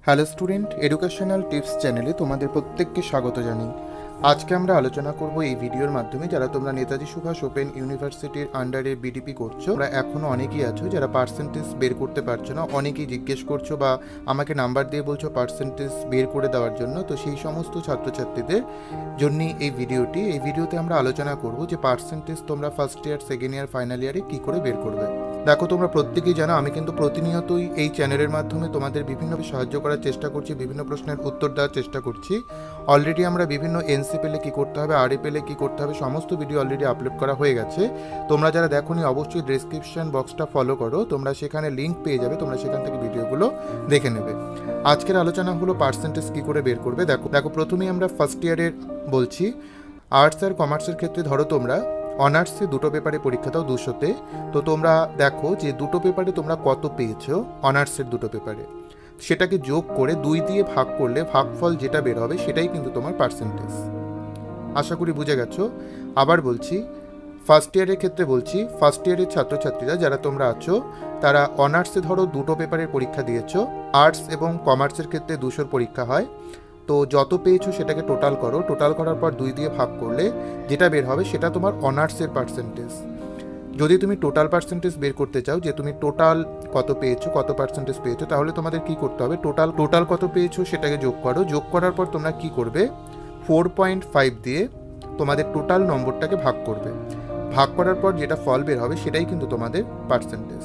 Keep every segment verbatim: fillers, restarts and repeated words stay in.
Hello student, educational tips চ্যানেলে তোমাদের প্রত্যেককে স্বাগত জানাই। আজকে আমরা আলোচনা করব এই ভিডিওর মাধ্যমে যারা তোমরা নেতাজি সুভাষ ওপেন ইউনিভার্সিটির আন্ডারে বিডিপি করছো, তোমরা এখনও অনেকেই আছো যারা পার্সেন্টেজ বের করতে পারছো না। অনেকেই জিজ্ঞেস করছো বা আমাকে নাম্বার দিয়ে বলছো পার্সেন্টেজ বের করে দেওয়ার জন্য। তো সেই সমস্ত ছাত্রছাত্রীদের জন্য এই ভিডিওটি। এই ভিডিওতে আমরা আলোচনা করব যে পার্সেন্টেজ তোমরা first year, second year, final ইয়ারে কী করে বের করবে। দেখো, তোমরা প্রত্যেকেই জানো আমি কিন্তু প্রতিনিয়তই এই চ্যানেলের মাধ্যমে তোমাদের বিভিন্নভাবে সাহায্য করার চেষ্টা করছি, বিভিন্ন প্রশ্নের উত্তর দেওয়ার চেষ্টা করছি। অলরেডি আমরা বিভিন্ন এনসি পেলে কী করতে হবে, আরএ পেলে কী করতে হবে, সমস্ত ভিডিও অলরেডি আপলোড করা হয়ে গেছে। তোমরা যারা দেখোনি অবশ্যই ডেসক্রিপশন বক্সটা ফলো করো, তোমরা সেখানে লিঙ্ক পেয়ে যাবে, তোমরা সেখান থেকে ভিডিওগুলো দেখে নেবে। আজকের আলোচনা হলো পার্সেন্টেজ কী করে বের করবে। দেখো দেখো প্রথমেই আমরা ফার্স্ট ইয়ারের বলছি। আর্টস আর কমার্সের ক্ষেত্রে ধরো তোমরা অনার্সে দুটো পেপারে পরীক্ষা দাও দুশোতে। তো তোমরা দেখো যে দুটো পেপারে তোমরা কত পেয়েছো অনার্সের দুটো পেপারে, সেটাকে যোগ করে দুই দিয়ে ভাগ করলে ভাগফল যেটা বের হবে সেটাই কিন্তু তোমার পার্সেন্টেজ। আশা করি বুঝে গেছো। আবার বলছি, ফার্স্ট ইয়ারের ক্ষেত্রে বলছি, ফার্স্ট ইয়ারের ছাত্রছাত্রীরা যারা তোমরা আছো তারা অনার্সে ধরো দুটো পেপারের পরীক্ষা দিয়েছো। আর্টস এবং কমার্সের ক্ষেত্রে দুশোর পরীক্ষা হয়। তো যত পেয়েছো সেটাকে টোটাল করো, টোটাল করার পর দুই দিয়ে ভাগ করলে যেটা বের হবে সেটা তোমার অনার্সের পার্সেন্টেজ। যদি তুমি টোটাল পার্সেন্টেজ বের করতে চাও যে তুমি টোটাল কত পেয়েছো, কত পার্সেন্টেজ পেয়েছো, তাহলে তোমাদের কি করতে হবে, টোটাল টোটাল কত পেয়েছো সেটাকে যোগ করো। যোগ করার পর তোমরা কি করবে, ফোর পয়েন্ট ফাইভ দিয়ে তোমাদের টোটাল নম্বরটাকে ভাগ করবে। ভাগ করার পর যেটা ফল বের হবে সেটাই কিন্তু তোমাদের পার্সেন্টেজ।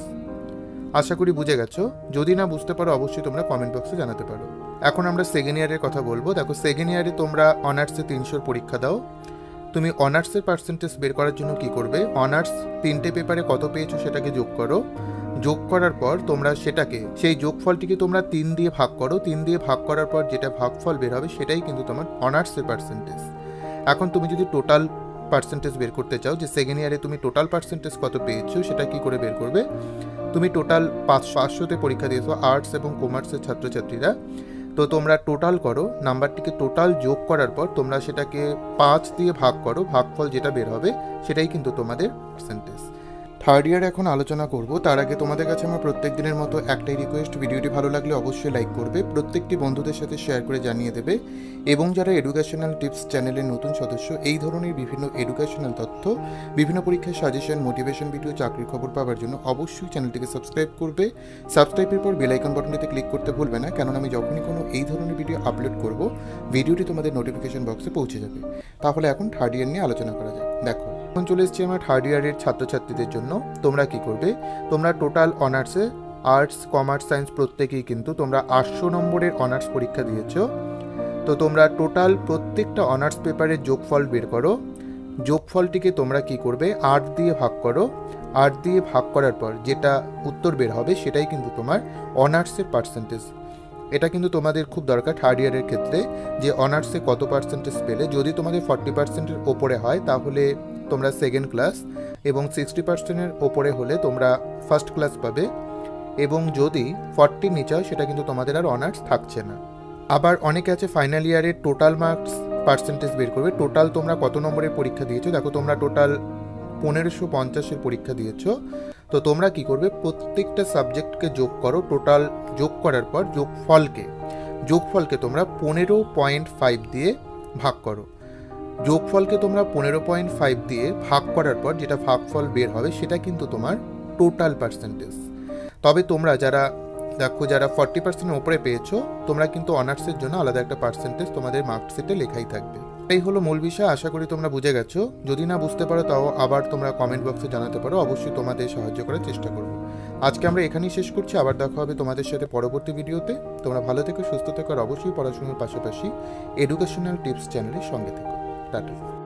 আশা করি বুঝে গেছো। যদি না বুঝতে পারো অবশ্যই তোমরা কমেন্ট বক্সে জানাতে পারো। এখন আমরা সেকেন্ড ইয়ারের কথা বলবো। দেখো, সেকেন্ড ইয়ারে তোমরা অনার্সে তিনশোর পরীক্ষা দাও। তুমি অনার্সের পার্সেন্টেজ বের করার জন্য কি করবে, অনার্স তিনটে পেপারে কত পেয়েছো সেটাকে যোগ করো। যোগ করার পর তোমরা সেটাকে, সেই যোগফলটিকে তোমরা তিন দিয়ে ভাগ করো। তিন দিয়ে ভাগ করার পর যেটা ভাগফল বের হবে সেটাই কিন্তু তোমার অনার্সের পার্সেন্টেজ। এখন তুমি যদি টোটাল পার্সেন্টেজ বের করতে চাও যে সেকেন্ড ইয়ারে তুমি টোটাল পার্সেন্টেজ কত পেয়েছো সেটা কি করে বের করবে, তুমি টোটাল পাঁচ পাঁচশোতে পরীক্ষা দিয়েছো আর্টস এবং কমার্সের ছাত্রছাত্রীরা। তো তোমরা টোটাল করো, নাম্বারটিকে টোটাল যোগ করার পর তোমরা সেটাকে পাঁচ দিয়ে ভাগ করো, ভাগফল যেটা বের হবে সেটাই কিন্তু তোমাদের পার্সেন্টেজ। থার্ড ইয়ার এখন আলোচনা করব। তার আগে তোমাদের কাছে আমার প্রত্যেক দিনের মতো একটাই রিকোয়েস্ট, ভিডিওটি ভালো লাগলে অবশ্যই লাইক করবে, প্রত্যেকটি বন্ধুদের সাথে শেয়ার করে জানিয়ে দেবে। এবং যারা এডুকেশনাল টিপস চ্যানেলের নতুন সদস্য, এই ধরনের বিভিন্ন এডুকেশনাল তথ্য, বিভিন্ন পরীক্ষার সাজেশন, মোটিভেশন ভিডিও, চাকরির খবর পাওয়ার জন্য অবশ্যই চ্যানেলটিকে সাবস্ক্রাইব করবে। সাবস্ক্রাইবের পর বেল আইকন বাটনটিতে ক্লিক করতে ভুলবে না, কেননা আমি যখনই কোনো এই ধরনের ভিডিও আপলোড করব ভিডিওটি তোমাদের নোটিফিকেশন বক্সে পৌঁছে যাবে। তাহলে এখন থার্ড ইয়ার নিয়ে আলোচনা করা যাক। দেখো, এখন চলে এসেছি আমার থার্ড ইয়ারের ছাত্রছাত্রীদের জন্য। তোমরা কি করবে, তোমরা টোটাল অনার্সে আর্টস, কমার্স, সায়েন্স প্রত্যেকেই কিন্তু তোমরা আটশো নম্বরের অনার্স পরীক্ষা দিয়েছো। তো তোমরা টোটাল প্রত্যেকটা অনার্স পেপারের যোগফল বের করো। যোগফলটিকে তোমরা কি করবে, আট দিয়ে ভাগ করো। আট দিয়ে ভাগ করার পর যেটা উত্তর বের হবে সেটাই কিন্তু তোমার অনার্সের পার্সেন্টেজ। এটা কিন্তু তোমাদের খুব দরকার থার্ড ইয়ারের ক্ষেত্রে, যে অনার্সে কত পার্সেন্টেজ পেলে। যদি তোমাদের ফর্টি পার্সেন্টের ওপরে হয় তাহলে তোমরা সেকেন্ড ক্লাস, এবং সিক্সটি পার্সেন্টের ওপরে হলে তোমরা ফার্স্ট ক্লাস পাবে, এবং যদি ফর্টির নিচে হয় সেটা কিন্তু তোমাদের আর অনার্স থাকছে না। আবার অনেকে আছে ফাইনাল ইয়ারের টোটাল মার্কস পার্সেন্টেজ বের করবে। টোটাল তোমরা কত নম্বরের পরীক্ষা দিয়েছো, দেখো তোমরা টোটাল পনেরোশো পঞ্চাশের পরীক্ষা দিয়েছো। তো তোমরা কি করবে, প্রত্যেকটা সাবজেক্টকে যোগ করো। টোটাল যোগ করার পর যোগফলকে যোগফলকে তোমরা পনেরো পয়েন্ট ফাইভ দিয়ে ভাগ করো। যোগফলকে তোমরা পনেরো পয়েন্ট ফাইভ দিয়ে ভাগ করার পর যেটা ভাগফল বের হবে সেটা কিন্তু তোমার টোটাল পার্সেন্টেজ। তবে তোমরা যারা দেখো যারা ফর্টি পার্সেন্টের উপরে পেয়েছো, তোমরা কিন্তু অনার্সের জন্য আলাদা একটা পার্সেন্টেজ তোমাদের মার্কশিটে লেখাই থাকবে। এই হলো মূল বিষয়। আশা করি তোমরা বুঝে গেছো। যদি না বুঝতে পারো তাও আবার তোমরা কমেন্ট বক্সে জানাতে পারো, অবশ্যই তোমাদের সাহায্য করার চেষ্টা করবো। আজকে আমরা এখানেই শেষ করছি, আবার দেখা হবে তোমাদের সাথে পরবর্তী ভিডিওতে। তোমরা ভালো থেকো, সুস্থ থেকো, আর অবশ্যই পড়াশোনার পাশাপাশি এডুকেশনাল টিপস চ্যানেলের সঙ্গে থেকো। টাটা।